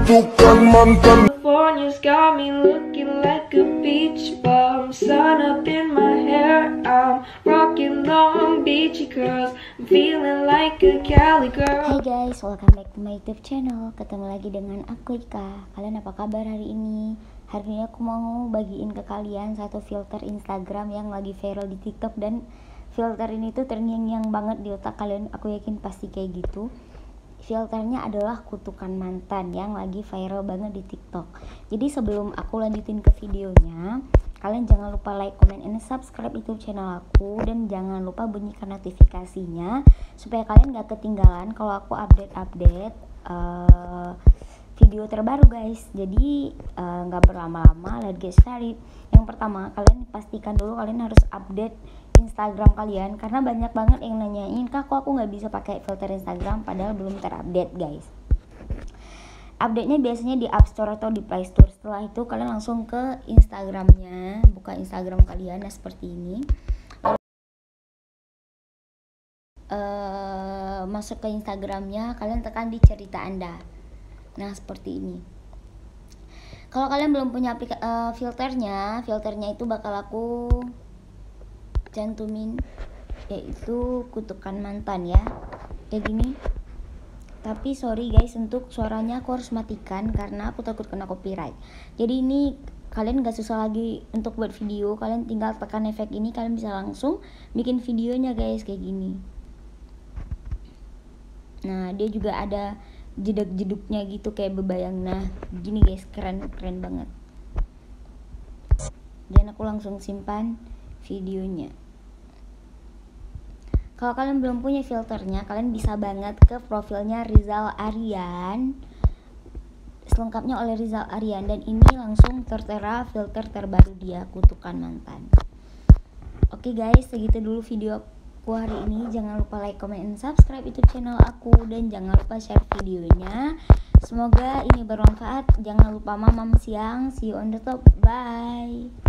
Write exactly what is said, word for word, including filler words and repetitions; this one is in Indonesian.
kutukan mantan. California's got me looking like a beach bum. Sun up in my hair, I'm rocking Long Beachy curls. I'm feeling like a Cali girl. Hai guys, welcome back to my YouTube channel. Ketemu lagi dengan aku Ika. Kalian apa kabar hari ini? Hari ini aku mau bagiin ke kalian satu filter Instagram yang lagi viral di TikTok. Dan filter ini tuh terngiang-ngiang banget di otak kalian. Aku yakin pasti kayak gitu. Filternya adalah kutukan mantan yang lagi viral banget di TikTok. Jadi sebelum aku lanjutin ke videonya, kalian jangan lupa like, comment, and subscribe YouTube channel aku. Dan jangan lupa bunyikan notifikasinya supaya kalian gak ketinggalan kalau aku update-update uh, video terbaru guys. Jadi uh, gak berlama-lama, let's get started. Yang pertama, kalian pastikan dulu kalian harus update Instagram kalian, karena banyak banget yang nanyain, kak kok aku nggak bisa pakai filter Instagram padahal belum terupdate guys. Update-nya biasanya di App Store atau di Play Store. Setelah itu kalian langsung ke Instagramnya, buka Instagram kalian, nah seperti ini. Uh, masuk ke Instagramnya, kalian tekan di cerita Anda. Nah seperti ini. Kalau kalian belum punya aplik- uh, filternya, filternya itu bakal aku cantumin, yaitu kutukan mantan ya, kayak gini. Tapi sorry guys, untuk suaranya aku harus matikan karena aku takut kena copyright. Jadi ini kalian gak susah lagi untuk buat video, kalian tinggal tekan efek ini, kalian bisa langsung bikin videonya guys, kayak gini. Nah dia juga ada jeduk-jeduknya gitu kayak bebayang. Nah gini guys, keren keren banget. Dan aku langsung simpan videonya. Kalau kalian belum punya filternya, kalian bisa banget ke profilnya Rizal Aryan, selengkapnya oleh Rizal Aryan, dan ini langsung tertera filter terbaru dia, kutukan mantan. Oke guys, segitu dulu video aku hari ini. Jangan lupa like, comment, and subscribe YouTube channel aku, dan jangan lupa share videonya. Semoga ini bermanfaat. Jangan lupa mamam siang. See you on the top. Bye.